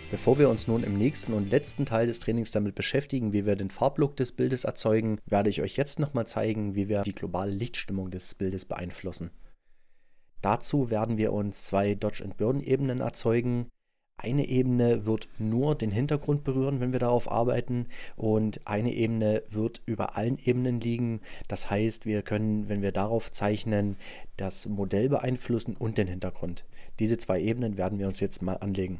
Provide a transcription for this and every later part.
Bevor wir uns nun im nächsten und letzten Teil des Trainings damit beschäftigen, wie wir den Farblook des Bildes erzeugen, werde ich euch jetzt nochmal zeigen, wie wir die globale Lichtstimmung des Bildes beeinflussen. Dazu werden wir uns zwei Dodge and Burn Ebenen erzeugen. Eine Ebene wird nur den Hintergrund berühren, wenn wir darauf arbeiten, und eine Ebene wird über allen Ebenen liegen. Das heißt, wir können, wenn wir darauf zeichnen, das Modell beeinflussen und den Hintergrund. Diese zwei Ebenen werden wir uns jetzt mal anlegen.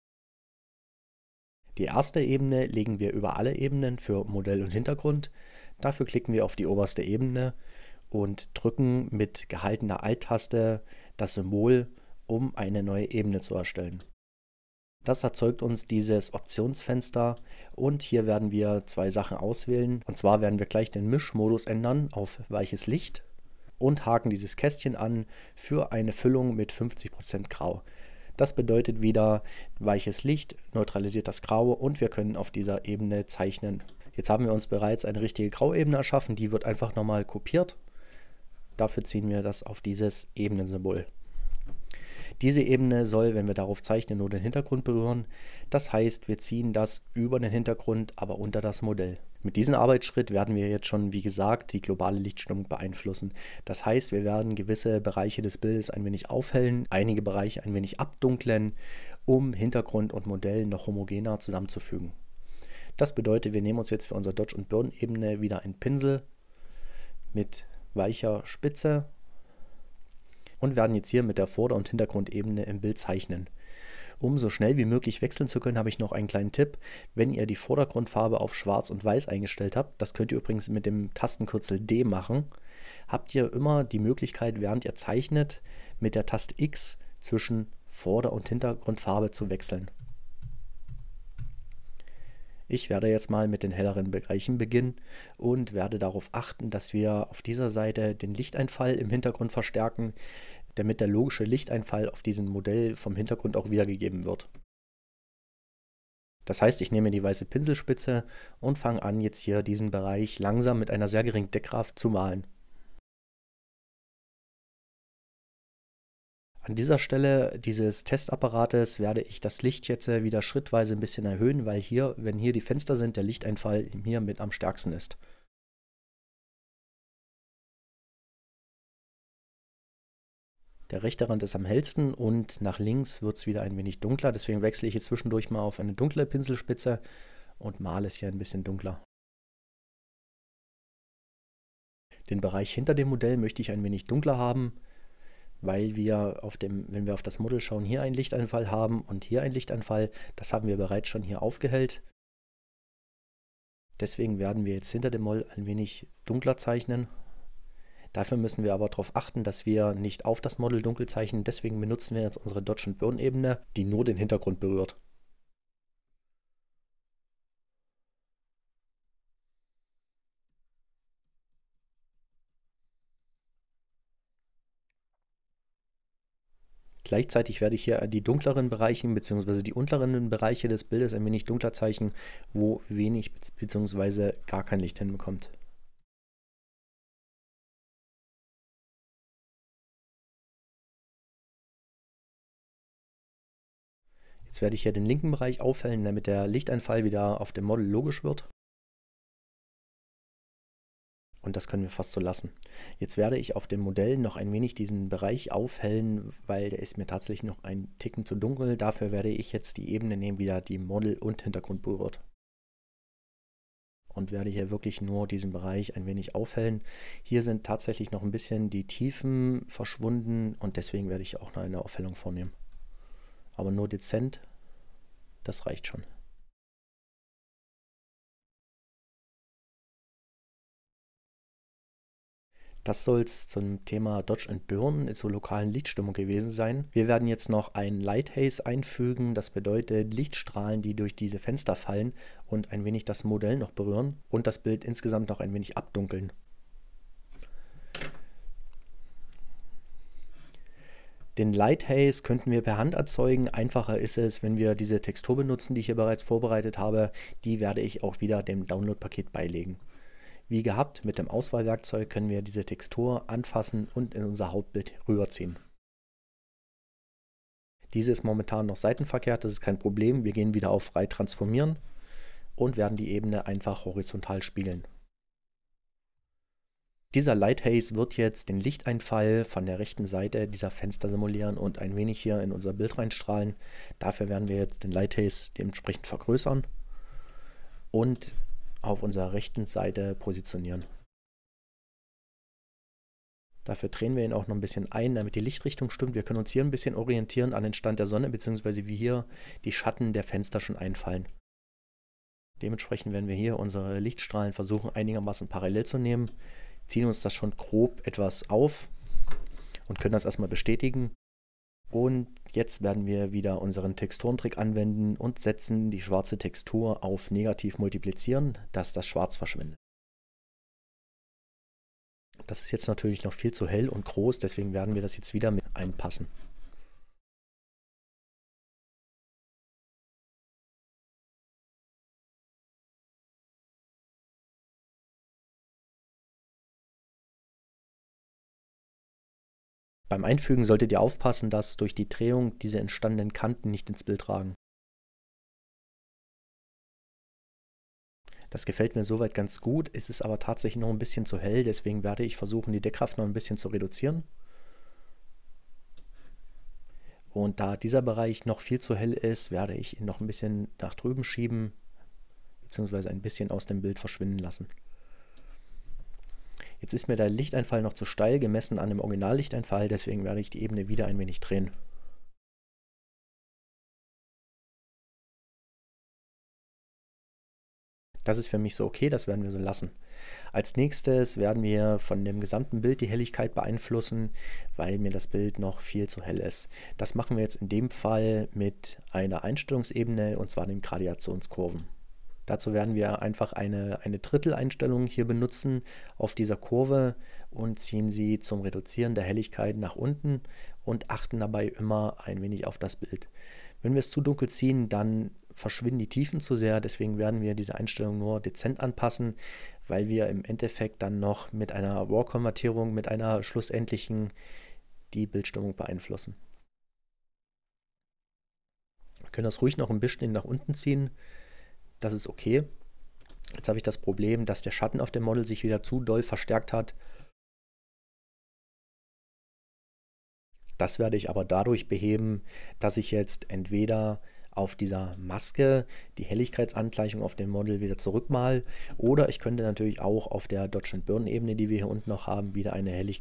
Die erste Ebene legen wir über alle Ebenen für Modell und Hintergrund. Dafür klicken wir auf die oberste Ebene und drücken mit gehaltener Alt-Taste das Symbol, um eine neue Ebene zu erstellen. Das erzeugt uns dieses Optionsfenster und hier werden wir zwei Sachen auswählen. Und zwar werden wir gleich den Mischmodus ändern auf weiches Licht und haken dieses Kästchen an für eine Füllung mit 50% Grau. Das bedeutet wieder, weiches Licht neutralisiert das Graue und wir können auf dieser Ebene zeichnen. Jetzt haben wir uns bereits eine richtige Grauebene erschaffen, die wird einfach nochmal kopiert. Dafür ziehen wir das auf dieses Ebenensymbol. Diese Ebene soll, wenn wir darauf zeichnen, nur den Hintergrund berühren. Das heißt, wir ziehen das über den Hintergrund, aber unter das Modell. Mit diesem Arbeitsschritt werden wir jetzt schon, wie gesagt, die globale Lichtstimmung beeinflussen. Das heißt, wir werden gewisse Bereiche des Bildes ein wenig aufhellen, einige Bereiche ein wenig abdunklen, um Hintergrund und Modell noch homogener zusammenzufügen. Das bedeutet, wir nehmen uns jetzt für unsere Dodge and Burn Ebene wieder einen Pinsel mit weicher Spitze und werden jetzt hier mit der Vorder- und Hintergrundebene im Bild zeichnen. Um so schnell wie möglich wechseln zu können, habe ich noch einen kleinen Tipp. Wenn ihr die Vordergrundfarbe auf Schwarz und Weiß eingestellt habt, das könnt ihr übrigens mit dem Tastenkürzel D machen, habt ihr immer die Möglichkeit, während ihr zeichnet, mit der Taste X zwischen Vorder- und Hintergrundfarbe zu wechseln. Ich werde jetzt mal mit den helleren Bereichen beginnen und werde darauf achten, dass wir auf dieser Seite den Lichteinfall im Hintergrund verstärken, damit der logische Lichteinfall auf diesem Modell vom Hintergrund auch wiedergegeben wird. Das heißt, ich nehme die weiße Pinselspitze und fange an, jetzt hier diesen Bereich langsam mit einer sehr geringen Deckkraft zu malen. An dieser Stelle dieses Testapparates werde ich das Licht jetzt wieder schrittweise ein bisschen erhöhen, weil hier, wenn hier die Fenster sind, der Lichteinfall hier mit am stärksten ist. Der rechte Rand ist am hellsten und nach links wird es wieder ein wenig dunkler, deswegen wechsle ich hier zwischendurch mal auf eine dunkle Pinselspitze und male es hier ein bisschen dunkler. Den Bereich hinter dem Modell möchte ich ein wenig dunkler haben, weil wir wenn wir auf das Model schauen, hier einen Lichteinfall haben und hier einen Lichteinfall. Das haben wir bereits schon hier aufgehellt. Deswegen werden wir jetzt hinter dem Model ein wenig dunkler zeichnen. Dafür müssen wir aber darauf achten, dass wir nicht auf das Model dunkel zeichnen. Deswegen benutzen wir jetzt unsere Dodge and Burn Ebene, die nur den Hintergrund berührt. Gleichzeitig werde ich hier die dunkleren Bereiche bzw. die unteren Bereiche des Bildes ein wenig dunkler zeichnen, wo wenig bzw. gar kein Licht hinbekommt. Jetzt werde ich hier den linken Bereich aufhellen, damit der Lichteinfall wieder auf dem Model logisch wird. Und das können wir fast so lassen. Jetzt werde ich auf dem Modell noch ein wenig diesen Bereich aufhellen, weil der ist mir tatsächlich noch ein Ticken zu dunkel. Dafür werde ich jetzt die Ebene nehmen, wieder die Model und Hintergrund berührt. Und werde hier wirklich nur diesen Bereich ein wenig aufhellen. Hier sind tatsächlich noch ein bisschen die Tiefen verschwunden und deswegen werde ich auch noch eine Aufhellung vornehmen. Aber nur dezent, das reicht schon. Das soll es zum Thema Dodge and Burn zur lokalen Lichtstimmung gewesen sein. Wir werden jetzt noch ein Light Haze einfügen, das bedeutet Lichtstrahlen, die durch diese Fenster fallen und ein wenig das Modell noch berühren und das Bild insgesamt noch ein wenig abdunkeln. Den Light Haze könnten wir per Hand erzeugen. Einfacher ist es, wenn wir diese Textur benutzen, die ich hier bereits vorbereitet habe. Die werde ich auch wieder dem Download-Paket beilegen. Wie gehabt, mit dem Auswahlwerkzeug können wir diese Textur anfassen und in unser Hauptbild rüberziehen. Diese ist momentan noch seitenverkehrt, das ist kein Problem. Wir gehen wieder auf frei transformieren und werden die Ebene einfach horizontal spiegeln. Dieser Light Haze wird jetzt den Lichteinfall von der rechten Seite dieser Fenster simulieren und ein wenig hier in unser Bild reinstrahlen. Dafür werden wir jetzt den Light Haze dementsprechend vergrößern und auf unserer rechten Seite positionieren. Dafür drehen wir ihn auch noch ein bisschen ein, damit die Lichtrichtung stimmt. Wir können uns hier ein bisschen orientieren an den Stand der Sonne, beziehungsweise wie hier die Schatten der Fenster schon einfallen. Dementsprechend werden wir hier unsere Lichtstrahlen versuchen einigermaßen parallel zu nehmen, ziehen uns das schon grob etwas auf und können das erstmal bestätigen. Und jetzt werden wir wieder unseren Texturentrick anwenden und setzen die schwarze Textur auf negativ multiplizieren, dass das Schwarz verschwindet. Das ist jetzt natürlich noch viel zu hell und groß, deswegen werden wir das jetzt wieder mit einpassen. Beim Einfügen solltet ihr aufpassen, dass durch die Drehung diese entstandenen Kanten nicht ins Bild ragen. Das gefällt mir soweit ganz gut, es ist aber tatsächlich noch ein bisschen zu hell, deswegen werde ich versuchen, die Deckkraft noch ein bisschen zu reduzieren. Und da dieser Bereich noch viel zu hell ist, werde ich ihn noch ein bisschen nach drüben schieben, beziehungsweise ein bisschen aus dem Bild verschwinden lassen. Jetzt ist mir der Lichteinfall noch zu steil, gemessen an dem Originallichteinfall, deswegen werde ich die Ebene wieder ein wenig drehen. Das ist für mich so okay, das werden wir so lassen. Als nächstes werden wir von dem gesamten Bild die Helligkeit beeinflussen, weil mir das Bild noch viel zu hell ist. Das machen wir jetzt in dem Fall mit einer Einstellungsebene, und zwar den Gradationskurven. Dazu werden wir einfach eine Dritteleinstellung hier benutzen auf dieser Kurve und ziehen sie zum Reduzieren der Helligkeit nach unten und achten dabei immer ein wenig auf das Bild. Wenn wir es zu dunkel ziehen, dann verschwinden die Tiefen zu sehr, deswegen werden wir diese Einstellung nur dezent anpassen, weil wir im Endeffekt dann noch mit einer RAW-Konvertierung, mit einer schlussendlichen, die Bildstimmung beeinflussen. Wir können das ruhig noch ein bisschen nach unten ziehen, das ist okay. Jetzt habe ich das Problem, dass der Schatten auf dem Model sich wieder zu doll verstärkt hat. Das werde ich aber dadurch beheben, dass ich jetzt entweder auf dieser Maske die Helligkeitsangleichung auf dem Model wieder zurückmal, oder ich könnte natürlich auch auf der Dodge & Burn Ebene, die wir hier unten noch haben, wieder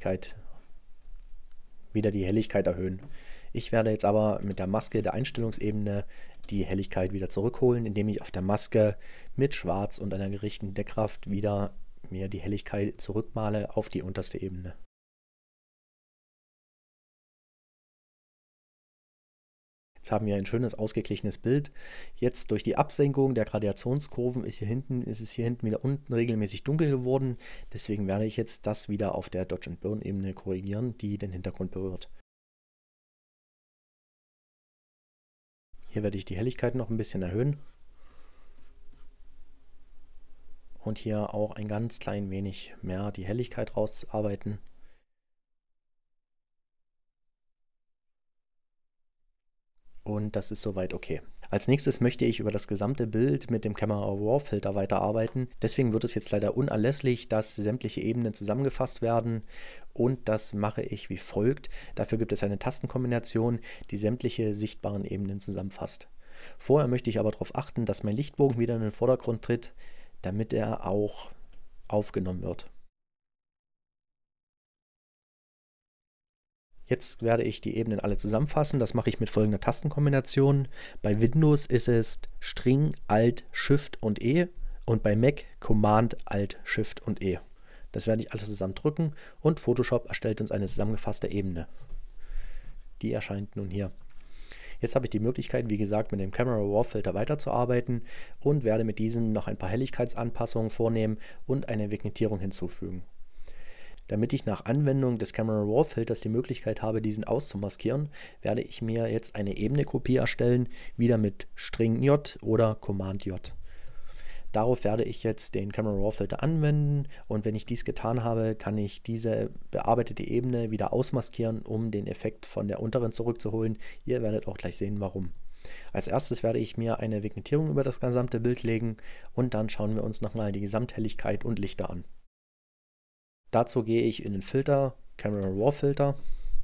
die Helligkeit erhöhen. Ich werde jetzt aber mit der Maske der Einstellungsebene die Helligkeit wieder zurückholen, indem ich auf der Maske mit Schwarz und einer gerichteten Deckkraft wieder mir die Helligkeit zurückmale auf die unterste Ebene. Jetzt haben wir ein schönes ausgeglichenes Bild. Jetzt durch die Absenkung der Gradationskurven ist es hier hinten wieder unten regelmäßig dunkel geworden. Deswegen werde ich jetzt das wieder auf der Dodge & Burn Ebene korrigieren, die den Hintergrund berührt. Hier werde ich die Helligkeit noch ein bisschen erhöhen. Und hier auch ein ganz klein wenig mehr die Helligkeit rausarbeiten. Und das ist soweit okay. Als nächstes möchte ich über das gesamte Bild mit dem Camera Raw Filter weiterarbeiten. Deswegen wird es jetzt leider unerlässlich, dass sämtliche Ebenen zusammengefasst werden. Und das mache ich wie folgt. Dafür gibt es eine Tastenkombination, die sämtliche sichtbaren Ebenen zusammenfasst. Vorher möchte ich aber darauf achten, dass mein Lichtbogen wieder in den Vordergrund tritt, damit er auch aufgenommen wird. Jetzt werde ich die Ebenen alle zusammenfassen. Das mache ich mit folgender Tastenkombination. Bei Windows ist es String, Alt, Shift und E und bei Mac Command, Alt, Shift und E. Das werde ich alles zusammen drücken und Photoshop erstellt uns eine zusammengefasste Ebene. Die erscheint nun hier. Jetzt habe ich die Möglichkeit, wie gesagt, mit dem Camera Raw Filter weiterzuarbeiten und werde mit diesem noch ein paar Helligkeitsanpassungen vornehmen und eine Vignettierung hinzufügen. Damit ich nach Anwendung des Camera Raw Filters die Möglichkeit habe, diesen auszumaskieren, werde ich mir jetzt eine Ebene-Kopie erstellen, wieder mit String J oder Command J. Darauf werde ich jetzt den Camera Raw Filter anwenden und wenn ich dies getan habe, kann ich diese bearbeitete Ebene wieder ausmaskieren, um den Effekt von der unteren zurückzuholen. Ihr werdet auch gleich sehen, warum. Als erstes werde ich mir eine Vignettierung über das gesamte Bild legen und dann schauen wir uns nochmal die Gesamthelligkeit und Lichter an. Dazu gehe ich in den Filter, Camera Raw Filter,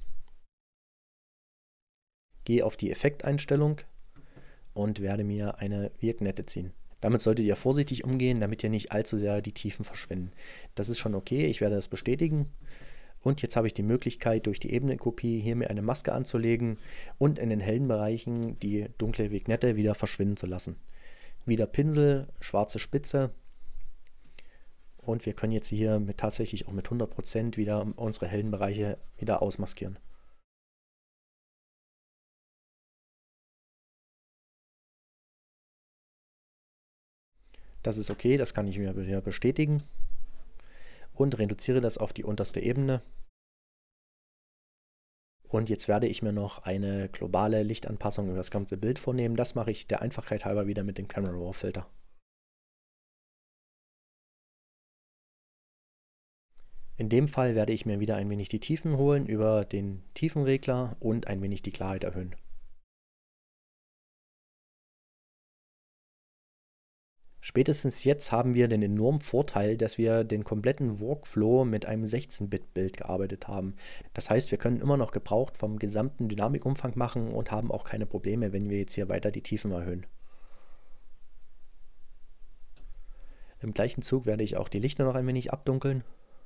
gehe auf die Effekteinstellung und werde mir eine Vignette ziehen. Damit solltet ihr vorsichtig umgehen, damit ihr nicht allzu sehr die Tiefen verschwinden. Das ist schon okay, ich werde das bestätigen. Und jetzt habe ich die Möglichkeit, durch die Ebenenkopie hier mir eine Maske anzulegen und in den hellen Bereichen die dunkle Vignette wieder verschwinden zu lassen. Wieder Pinsel, schwarze Spitze. Und wir können jetzt hier tatsächlich auch mit 100% wieder unsere hellen Bereiche wieder ausmaskieren. Das ist okay, das kann ich mir wieder bestätigen und reduziere das auf die unterste Ebene. Und jetzt werde ich mir noch eine globale Lichtanpassung über das ganze Bild vornehmen. Das mache ich der Einfachheit halber wieder mit dem Camera Raw Filter. In dem Fall werde ich mir wieder ein wenig die Tiefen holen über den Tiefenregler und ein wenig die Klarheit erhöhen. Spätestens jetzt haben wir den enormen Vorteil, dass wir den kompletten Workflow mit einem 16-Bit-Bild gearbeitet haben. Das heißt, wir können immer noch Gebrauch vom gesamten Dynamikumfang machen und haben auch keine Probleme, wenn wir jetzt hier weiter die Tiefen erhöhen. Im gleichen Zug werde ich auch die Lichter noch ein wenig abdunkeln,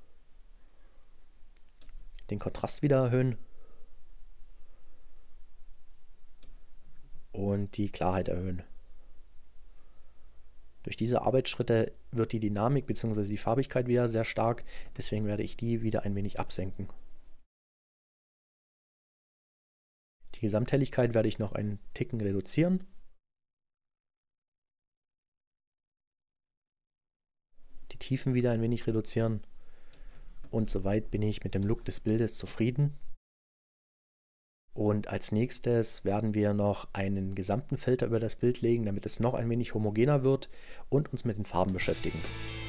den Kontrast wieder erhöhen und die Klarheit erhöhen. Durch diese Arbeitsschritte wird die Dynamik bzw. die Farbigkeit wieder sehr stark, deswegen werde ich die wieder ein wenig absenken. Die Gesamthelligkeit werde ich noch einen Ticken reduzieren. Die Tiefen wieder ein wenig reduzieren. Und soweit bin ich mit dem Look des Bildes zufrieden. Und als nächstes werden wir noch einen gesamten Filter über das Bild legen, damit es noch ein wenig homogener wird und uns mit den Farben beschäftigen.